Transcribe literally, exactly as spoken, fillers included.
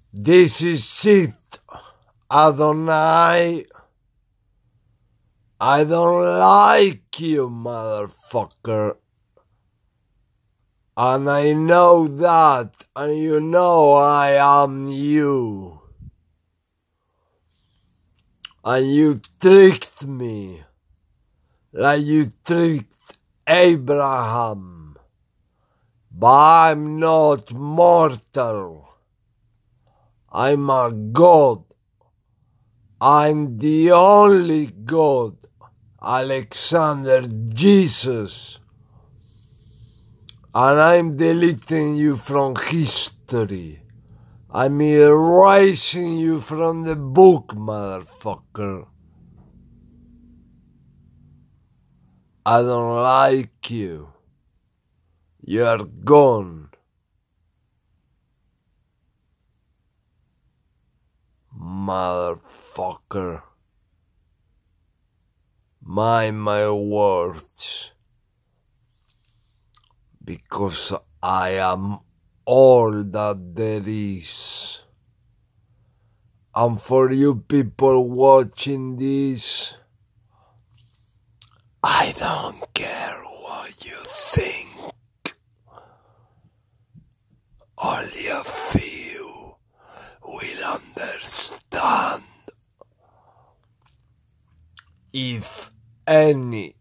This is it, Adonai. I don't like you, motherfucker. And I know that, and you know I am you. And you tricked me, like you tricked Abraham. But I'm not mortal. I'm a God. I'm the only God, Alexander Jesus. And I'm deleting you from history. I'm erasing you from the book, motherfucker. I don't like you. You're gone. Motherfucker. Mind my words. Because I am all that there is. And for you people watching this, I don't care what you think. Only a few will understand. If any.